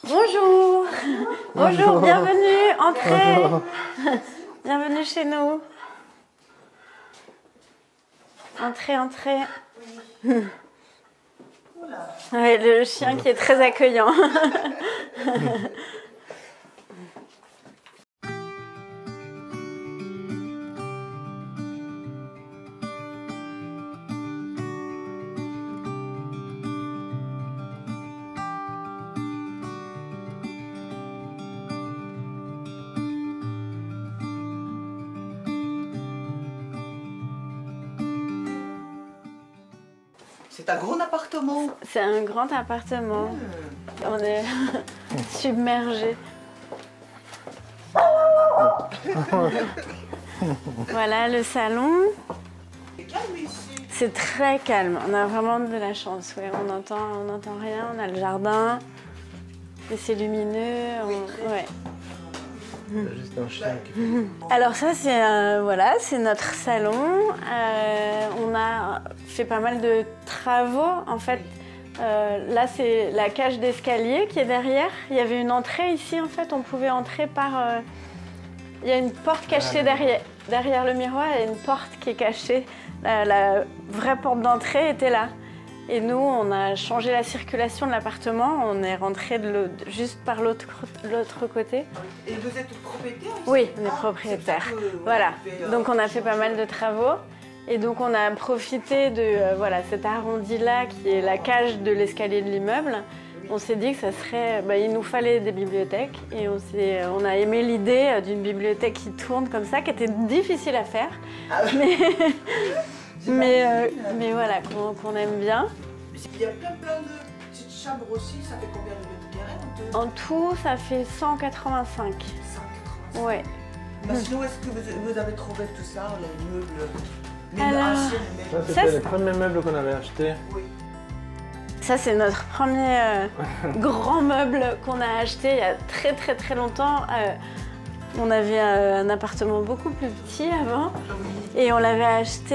Bonjour. Bonjour, bienvenue, entrez. Bonjour. Bienvenue chez nous. Entrez, entrez. Oui. Ouais, le chien qui est très accueillant. C'est un gros appartement. C'est un grand appartement. On est submergés. Voilà le salon. C'est calme ici. C'est très calme. On a vraiment de la chance. Ouais, on n'entend rien. On a le jardin. Et c'est lumineux. Ouais. C'est juste un chien qui fait... Alors ça, voilà, c'est notre salon. On a fait pas mal de travaux. En fait, là, c'est la cage d'escalier qui est derrière. Il y avait une entrée ici, en fait. On pouvait entrer par... Il y a une porte cachée derrière le miroir. Il y a une porte qui est cachée. La vraie porte d'entrée était là. Et nous, on a changé la circulation de l'appartement. On est rentré juste par l'autre côté. Et vous êtes propriétaire ici? Oui, on est propriétaire. Voilà. Donc on a fait pas mal de travaux. Et donc on a profité de cet arrondi-là qui est la cage de l'escalier de l'immeuble. On s'est dit que ça serait, il nous fallait des bibliothèques. Et on a aimé l'idée d'une bibliothèque qui tourne comme ça, qui était difficile à faire. Ah oui. Mais voilà, qu'on aime bien. Il y a plein de petites chambres aussi, ça fait combien de mètres carrés en tout, ça fait 185. 185. Ouais. Sinon, est-ce que vous avez trouvé tout ça, les meubles anciens? Ça, c'était les premiers meubles qu'on avait achetés. Oui. Ça, c'est notre premier grand meuble qu'on a acheté il y a très très très longtemps. On avait un appartement beaucoup plus petit avant et on l'avait acheté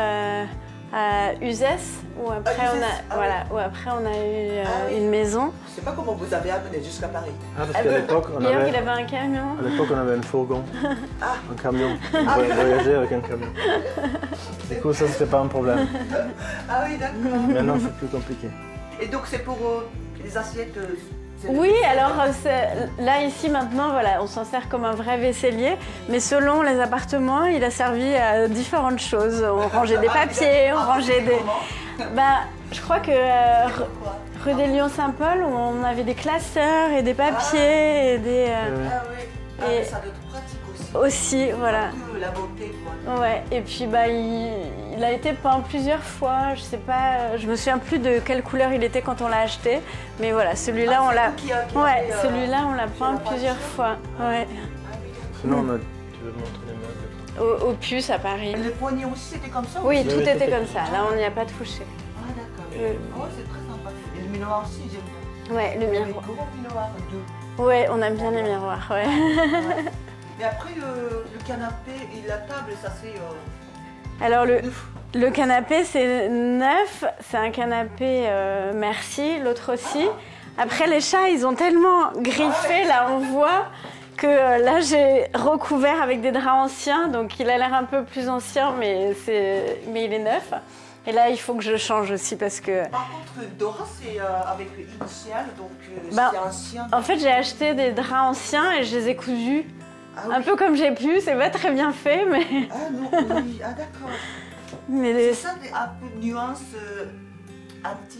à Uzès où après on a eu une maison. Je ne sais pas comment vous avez amené jusqu'à Paris. Parce qu'à l'époque on avait... il avait un camion. À l'époque on avait un fourgon, un camion. On voyageait avec un camion. Du coup ça c'était pas un problème. Ah oui, d'accord. Maintenant c'est plus compliqué. Et donc c'est pour les assiettes? Oui, alors là ici maintenant, voilà, on s'en sert comme un vrai vaisselier, mais selon les appartements, il a servi à différentes choses. On rangeait des papiers, on rangeait des... je crois que rue des Lions-Saint-Paul, on avait des classeurs et des papiers et des... et ça doit être pratique aussi. Aussi, voilà. La beauté, quoi. Ouais, et puis il a été peint plusieurs fois, je sais pas, je me souviens plus de quelle couleur il était quand on l'a acheté, mais voilà, celui-là on l'a celui-là on l'a peint plusieurs fois. Ouais. Sinon tu veux montrer les meubles? Au Puce à Paris. Les poignées aussi c'était comme ça? Oui, tout était comme ça, là on n'y a pas touché. Ah d'accord. Oh, c'est très sympa. Et le miroir aussi, j'aime bien. Ouais, le miroir. Le gros miroir, deux. Ouais, on aime bien les miroirs, ouais. Et après, le canapé et la table, ça c'est... Alors le canapé c'est neuf, c'est un canapé Merci, l'autre aussi. Après les chats ils ont tellement griffé, là on voit que là j'ai recouvert avec des draps anciens, donc il a l'air un peu plus ancien mais il est neuf. Et là il faut que je change aussi parce que... Par contre Dora c'est avec l'initial, donc c'est ancien. En fait j'ai acheté des draps anciens et je les ai cousus. Un peu comme j'ai pu, c'est pas très bien fait, mais... Ah non, oui, d'accord. C'est ça, un peu de nuance antique.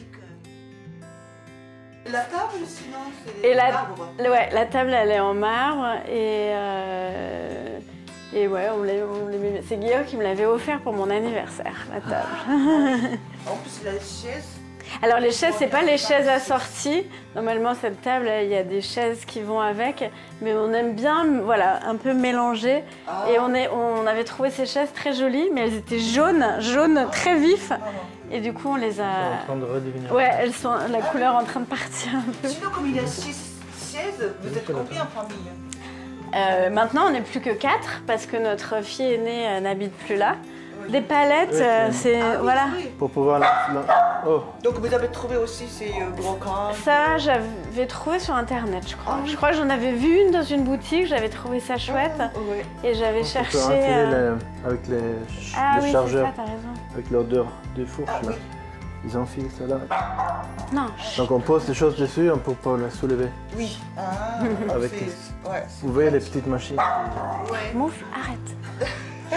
La table, sinon, c'est marbre. Ouais, la table, elle est en marbre et ouais, c'est Guillaume qui me l'avait offert pour mon anniversaire, la table. En plus, la chaise... Alors les chaises, c'est pas les chaises assorties. Normalement, cette table, il y a des chaises qui vont avec, mais on aime bien, voilà, un peu mélanger. Et on avait trouvé ces chaises très jolies, mais elles étaient jaunes très vifs. Et du coup, on les a... Elles sont en train de redevenir. Ouais, elles sont la couleur en train de partir un peu. Sinon, comme il y a 6 chaises, vous êtes combien en famille? Maintenant, on n'est plus que 4 parce que notre fille aînée n'habite plus là. Des palettes, c'est... voilà. Pour pouvoir Oh, Donc vous avez trouvé aussi ces brocantes? Ça, j'avais trouvé sur internet, je crois. Je crois que j'en avais vu une dans une boutique, j'avais trouvé ça chouette. Ouais. Et j'avais on cherché. peut enfiler avec les Ah oui, c'est chargeurs, ça, t'as raison. avec l'odeur des fourches Ah là. oui. Ils enfilent ça là. Non. Donc on pose des choses dessus pour pas la soulever. Oui. Ah, Avec c'est... Ouais. Vous voyez les petites machines? Ouais. Moufle, arrête.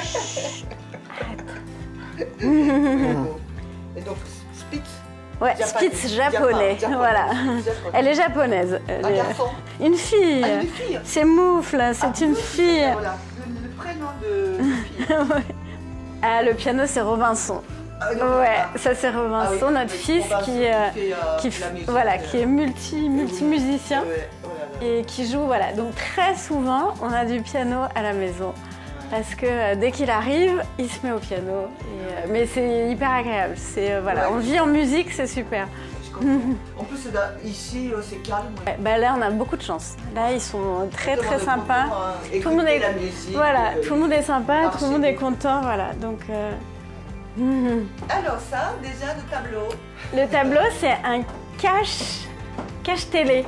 Et donc, Spitz. Ouais, Japanais. Spitz japonais, voilà. Japonais. Elle est japonaise. Un garçon. Une fille. Ah, une fille. C'est Moufle, c'est une fille. Voilà, le prénom de fille. Ouais. Ah, le piano, c'est Robinson. Ah, non, Ouais, ah. ça c'est Robinson, Ah oui, notre oui, fils Robinson qui, fait, la musique, voilà, qui est multi-musicien Ouais, oh là là. et qui joue, voilà. Donc très souvent, on a du piano à la maison. Parce que dès qu'il arrive, il se met au piano. Et, mais c'est hyper agréable. Voilà, Ouais. on vit en musique, c'est super. Je comprends. En plus, ici, c'est calme. Ouais, bah là, on a beaucoup de chance. Là, ils sont très Tout le très monde est sympas. content, hein, Tout le monde est, écouter la musique, voilà, tout le monde est sympa, marcher. tout le monde est content, voilà. Donc, Alors ça, déjà, le tableau. le tableau, c'est un cache télé.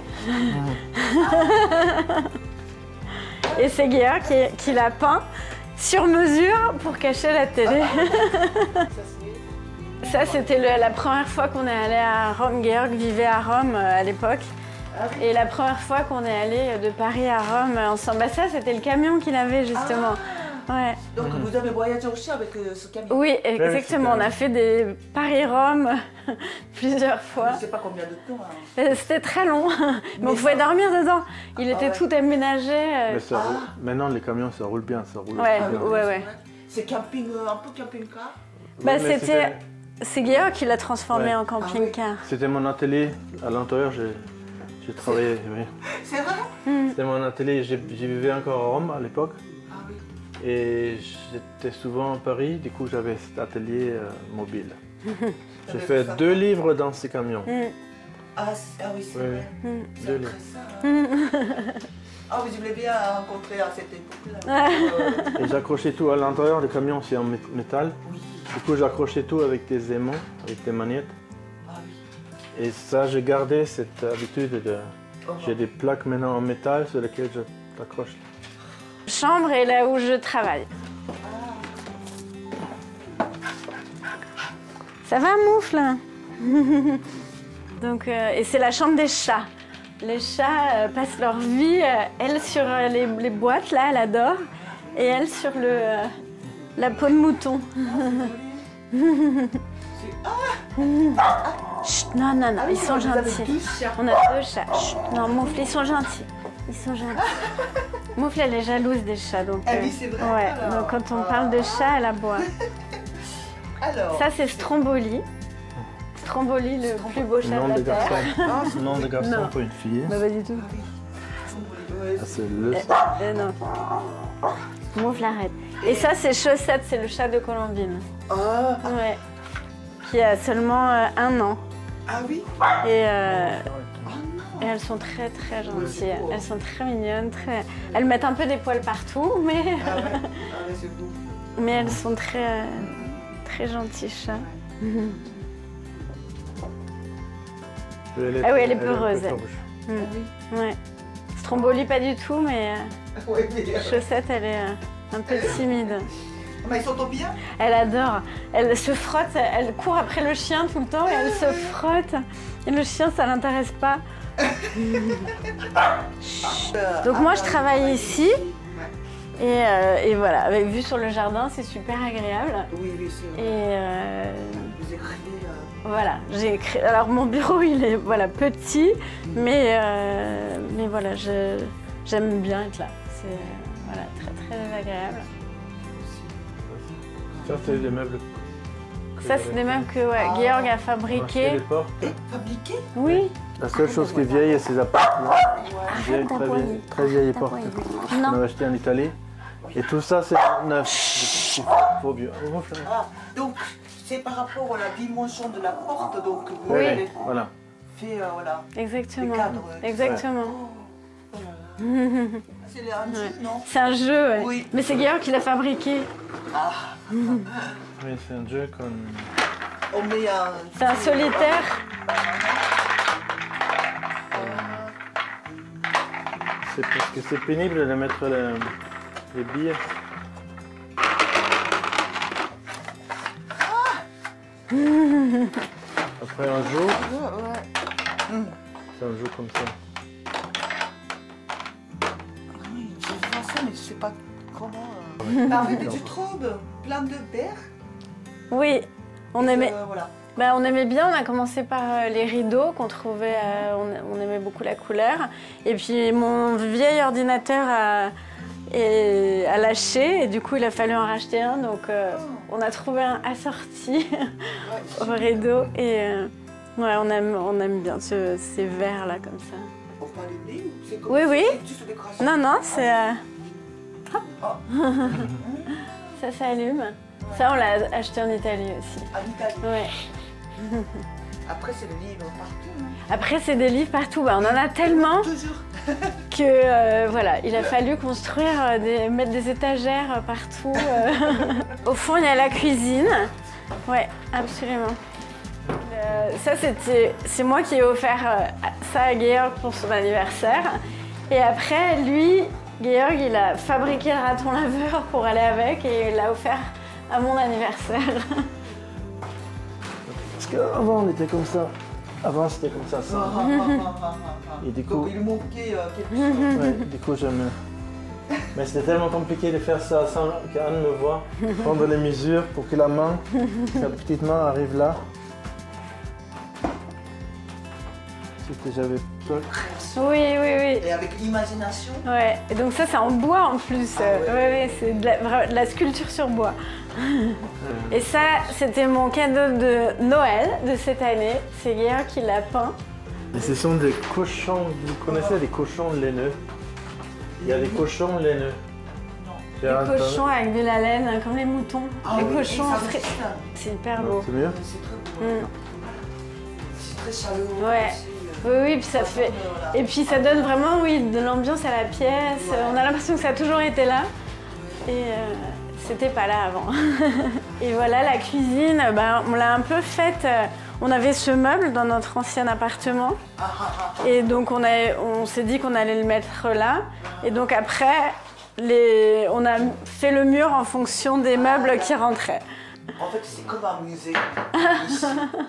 Et c'est Guillaume qui l'a peint sur mesure pour cacher la télé. Ça, Ça, c'était la première fois qu'on est allé à Rome. Georg vivait à Rome à l'époque. Ah oui. Et la première fois qu'on est allé de Paris à Rome ensemble, bah ça, c'était le camion qu'il avait justement. Ouais. Donc vous avez voyagé aussi avec ce camion. Oui, exactement. On a fait des Paris-Rome plusieurs fois. Je ne sais pas combien de temps. Hein. C'était très long, mais on Mais pouvait ça- dormir dedans. Il était ouais. tout aménagé. Mais ça roule. Maintenant les camions ça roule bien, ça roule Ouais, bien. ouais. C'est camping, un peu camping-car. Bah, Ouais, mais c'est Guillaume qui l'a transformé Ouais. en camping-car. C'était mon atelier à l'intérieur, j'ai travaillé. Oui. C'est vrai? C'était mon atelier, j'ai vivais encore à Rome à l'époque. Ah oui. Et j'étais souvent à Paris, du coup j'avais cet atelier mobile. J'ai T'avais fait ça. 2 livres dans ces camions. Ah oui, c'est Oui, vrai. oui. C'est Deux intéressant. Ah oui, je voulais bien rencontrer à cette époque-là. Et j'accrochais tout à l'intérieur, le camion c'est en métal. Oui. Du coup j'accrochais tout avec des aimants, avec des magnettes. Ah oui. Et ça j'ai gardé cette habitude de... Oh, J'ai des plaques maintenant en métal sur lesquelles je t'accroche. Chambre est là où je travaille. Ça va, Moufle? Donc, et c'est la chambre des chats. Les chats passent leur vie, elle sur les boîtes, là, elle adore, et elle sur la peau de mouton. Chut, non, ils sont vous avez gentils. 12 chats. On a 2 chats. Chut, non, Moufle, ils sont gentils. Ils sont gentils. Moufle, elle est jalouse des chats, donc. Ah oui, c'est vrai, Ouais, alors. donc quand on parle de chat, elle aboie. Alors. Ça, c'est Stromboli. Stromboli, le plus beau chat Nom de de la Terre. garçon. Nom de garçon Non. pour une fille. Bah, pas du tout. Ouais, Ah, c'est le... Non. Moufle, arrête. Et ça, c'est Chaussette, c'est le chat de Colombine. Ah, Ouais. Qui a seulement 1 an. ah oui. Et, Oh non. et elles sont très très gentilles. c'est beau. Elles sont très mignonnes. Elles mettent un peu des poils partout, mais, Ah ouais, ah ouais, c'est beau. mais elles sont très, très gentils chats. Ah oui, elle est peureuse, elle. Ah oui. Ouais. Stromboli, pas du tout, mais Ouais, mais, Chaussette, elle est un peu timide. mais ils s'entendent bien. Elle adore. Elle se frotte, elle court après le chien tout le temps et elle se frotte. Et le chien, ça l'intéresse pas. Donc moi, je travaille ici. Et voilà, avec vue sur le jardin, c'est super agréable. Oui, oui, c'est vrai. Et Vous écrivez. voilà, j'ai écrit. Alors mon bureau, il est voilà petit, mais voilà, j'aime bien être là. C'est voilà très très agréable. Ça, c'est les meubles. Ça, c'est des meubles que Georg a fabriqués. Les portes. Fabriqué. Oui. La seule chose qui est vieille, c'est ces portes-là. Vieille, d'appoyer. très vieille porte. On Non. a acheté en Italie. Et tout ça, c'est neuf. Trop vieux. Ah, donc c'est par rapport à la dimension de la porte, donc vous Oui. avez Voilà. fait voilà. Exactement. Les cadres, Exactement. Oh là là. C'est un jeu, non? C'est un jeu, ouais. Oui. Mais c'est Georg qui l'a fabriqué. Ah, Oui, c'est un jeu qu'on on met un... C'est un solitaire. C'est parce que c'est pénible de mettre les billes. Après un jour, c'est un jour comme ça. Oui, je vois ça, mais je sais pas comment... Avec du traube, plein de beurre. Oui, on aimait... Voilà. Ben, on aimait bien, on a commencé par les rideaux qu'on trouvait, on aimait beaucoup la couleur. Et puis mon vieil ordinateur a lâché et du coup il a fallu en racheter un. Donc on a trouvé un assorti au rideau et ouais, on aime bien ces verres là comme ça. On peut allumer ou c'est comme Oui, oui. juste décoration? Non, non, c'est... Ça s'allume. Ça on l'a acheté en Italie aussi. En Italie. Ouais. Après, c'est le livre partout. Hein. Après, c'est des livres partout. Bah, on en a tellement Toujours. que voilà, il a fallu construire, mettre des étagères partout. Au fond, il y a la cuisine. Ouais, absolument. Ça, c'est moi qui ai offert ça à Georg pour son anniversaire. Et après, lui, Georg, il a fabriqué le raton laveur pour aller avec et il l'a offert à mon anniversaire. Parce qu'avant on était comme ça. Avant c'était comme ça. Et du coup, donc il manquait quelque chose. ouais, du coup j'aime. Mais c'était tellement compliqué de faire ça sans qu'Anne me voie, prendre les mesures pour que la petite main arrive là. J'avais peur. Oui, oui, oui. Et avec l'imagination. Ouais, et donc ça c'est en bois en plus. Ouais, c'est de la sculpture sur bois. Et ça, c'était mon cadeau de Noël de cette année. C'est Georg qui l'a peint. Et ce sont des cochons, vous connaissez les cochons laineux? Il y a des cochons laineux. Des cochons avec de la laine, comme les moutons. Les cochons, c'est hyper beau. C'est mieux? C'est très beau. C'est très chaleureux. Ouais. Oui, oui, puis ça fait... Et puis ça donne vraiment, oui, de l'ambiance à la pièce. Ouais. On a l'impression que ça a toujours été là. Et c'était pas là avant. Et voilà, la cuisine, bah, on l'a un peu faite. On avait ce meuble dans notre ancien appartement. Et donc on s'est dit qu'on allait le mettre là. Et donc après, on a fait le mur en fonction des meubles qui rentraient. En fait, c'est comme un musée ici.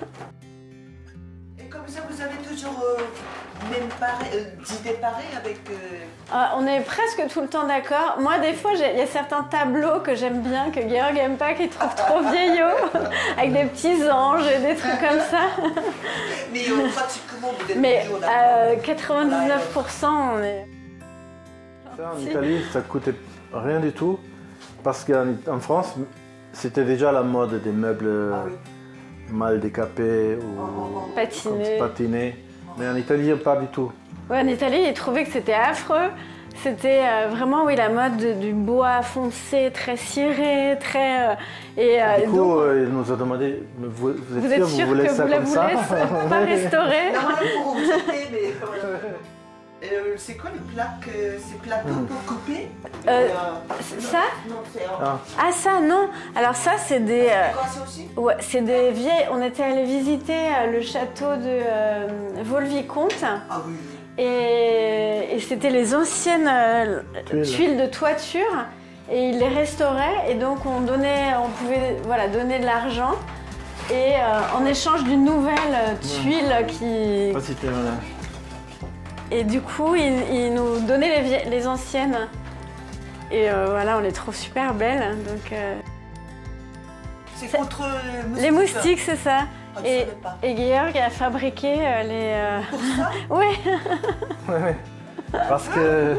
Comme ça, vous avez toujours d'idées pareilles avec... On est presque tout le temps d'accord. Moi, des fois, il y a certains tableaux que j'aime bien, que Georg n'aime pas, qu'il trouve trop vieillots, avec des petits anges et des trucs comme ça. Mais pratiquement, vous êtes... Mais à 99%, on est... Ça, en Italie, ça coûtait rien du tout, parce qu'en France, c'était déjà la mode des meubles... mal décapés ou patinés. Mais en Italie, pas du tout. Ouais, en Italie, ils trouvaient que c'était affreux. C'était vraiment, oui, la mode du bois foncé, très ciré, très... du coup, il nous a demandé, vous êtes sûr que vous voulez vous ça la comme ça? pas restaurer? Normalement, pour vous jeter, mais voilà. C'est quoi les plaques, ces plateaux pour couper? Ça? Non, c'est ça, non. Alors ça, c'est des... aussi? Ouais, c'est des vieilles... On était allé visiter le château de Vaux-le-Vicomte. Ah oui. Et c'était les anciennes tuiles de toiture. Et ils les restauraient. Et donc, on pouvait donner de l'argent. Et en échange d'une nouvelle tuile qui... Et du coup, ils nous donnaient les anciennes. Et voilà, on les trouve super belles. Donc, c'est contre les moustiques. Les moustiques, c'est ça. Ah, et Georg a fabriqué les... Pour ça? Oui. Ouais. Parce que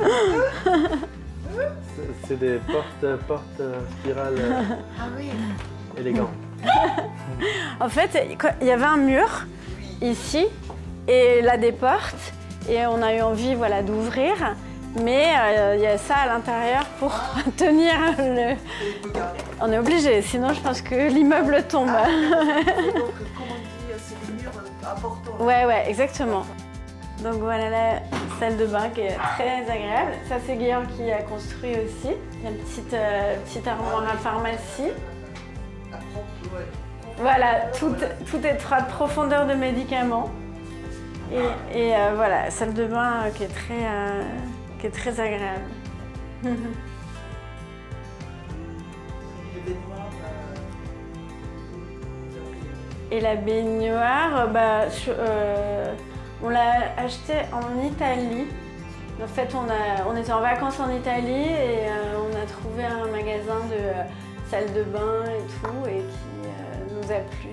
c'est des portes spirales élégantes. En fait, il y avait un mur ici et là des portes. Et on a eu envie d'ouvrir, mais il y a ça à l'intérieur pour tenir le... On est obligé, sinon je pense que l'immeuble tombe. Donc, comment on dit, c'est des murs importants. Ouais, exactement. Donc voilà la salle de bain qui est très agréable. Ça, c'est Georg qui a construit aussi. Il y a une petite armoire à pharmacie. Voilà, toute étroite profondeur de médicaments. Et voilà, salle de bain qui est très agréable. Et la baignoire, on l'a achetée en Italie. En fait, on était en vacances en Italie et on a trouvé un magasin de salle de bain et tout, et qui nous a plu.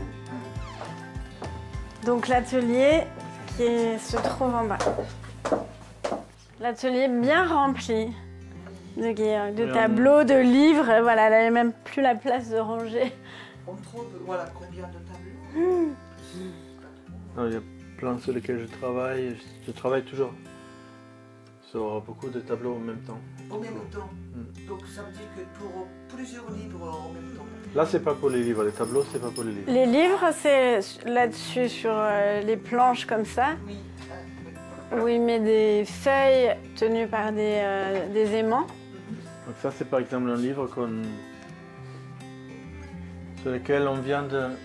Donc l'atelier se trouve en bas. L'atelier bien rempli de tableaux, de livres. Voilà, elle n'avait même plus la place de ranger. On trouve combien de tableaux? Non, il y a plein sur lesquels je travaille. Je travaille toujours sur beaucoup de tableaux en même temps. En même temps. Donc ça veut dire que pour plusieurs livres en même temps. Là, c'est pas pour les livres. Les tableaux, c'est pas pour les livres. Les livres, c'est là-dessus, sur les planches comme ça. Oui. Où il met des feuilles tenues par des aimants. Donc ça, c'est par exemple un livre sur lequel on vient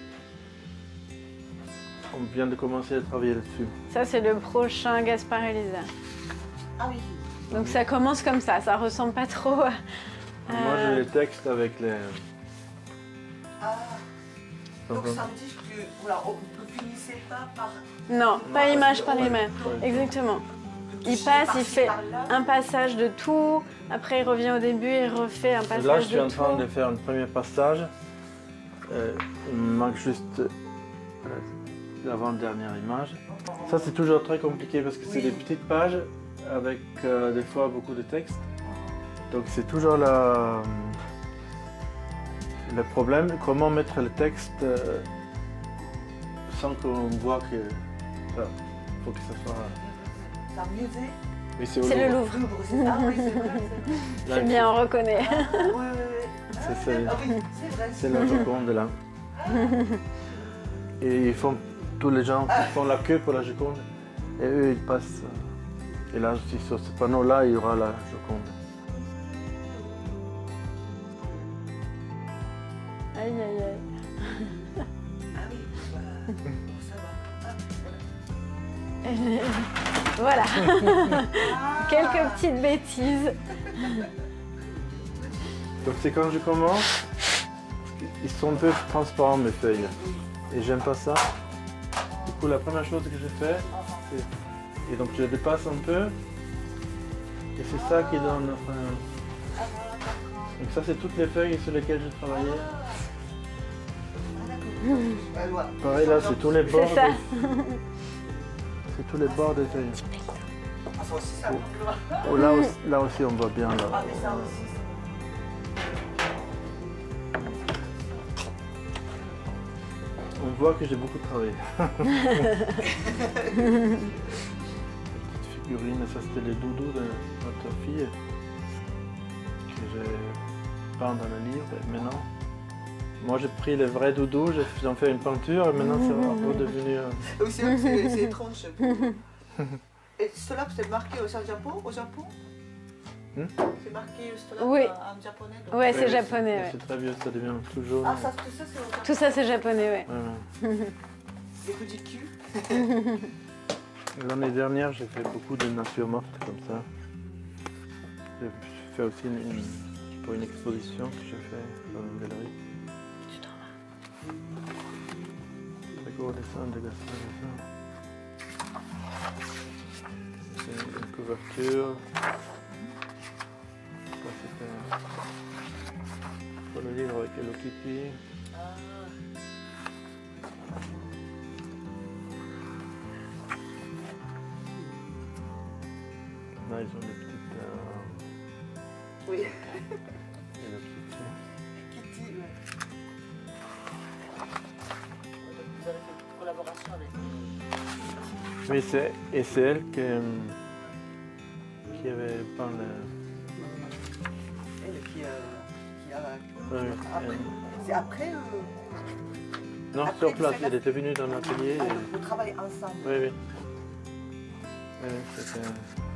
de commencer à travailler là-dessus. Ça, c'est le prochain Gaspard et Lisa. Ah oui. Donc ça commence comme ça ressemble pas trop à... Moi, j'ai les textes avec les... Ah. Donc ça veut dire que vous ne finissez pas par... Non, pas image par image. Exactement. Il passe, il fait un passage de tout, après il revient au début et refait un passage de tout. Là, je suis en train de faire un premier passage. Il me manque juste l'avant-dernière image. Ça, c'est toujours très compliqué parce que c'est des petites pages avec des fois beaucoup de texte. Donc c'est toujours le problème, comment mettre le texte sans qu'on voit que... Il faut que ça soit... C'est un musée? Oui, c'est le Louvre. Ah oui, c'est vrai. C'est bien, on reconnaît. C'est la Joconde là. Et ils font, tous les gens font la queue pour la Joconde. Et eux, ils passent. Et là, sur ce panneau-là, il y aura la Joconde. Aïe, aïe, aïe. Ah oui, ça va. Voilà. Quelques petites bêtises. Donc c'est quand je commence, ils sont un peu transparents mes feuilles. Et j'aime pas ça. Du coup, la première chose que je fais, c'est... Et donc je dépasse un peu. Et c'est ça qui donne... Donc ça, c'est toutes les feuilles sur lesquelles je travaillais. Pareil là, c'est tous les bords. C'est ça. C'est tous les bords des feuilles. Ah, ça aussi, ça Oh, là aussi, on voit bien. Là. Ah, mais ça aussi. On voit que j'ai beaucoup travaillé. Petite figurine, ça c'était les doudous de notre fille que j'ai peint dans le livre. Et maintenant, moi j'ai pris les vrais doudous, j'en fais une peinture et maintenant c'est redevenu... Oui, c'est étrange. Et cela c'est marqué au Japon? C'est marqué cela oui. En japonais? Oui, c'est japonais. Ouais. C'est très vieux, ça devient tout jaune. Ah, tout ça c'est au Japon? Tout ça c'est japonais, oui. C'est ridicule. L'année dernière, j'ai fait beaucoup de nature morte comme ça. J'ai fait aussi pour une exposition que j'ai fait dans une galerie. Très gros dessin de Gaspard Lisa. C'est une couverture. Ça, c'était pour le livre avec Hello Kitty. Là, ils ont des petites... Oui. Hello Kitty. Kitty, ouais. Vous avez fait une collaboration avec Oui, c'est elle qui avait peint le... Elle qui a... Oui, Après. C'est après non, après, sur place, elle était venue dans l'atelier. Vous travaillez ensemble. Oui, oui. Oui, c'était...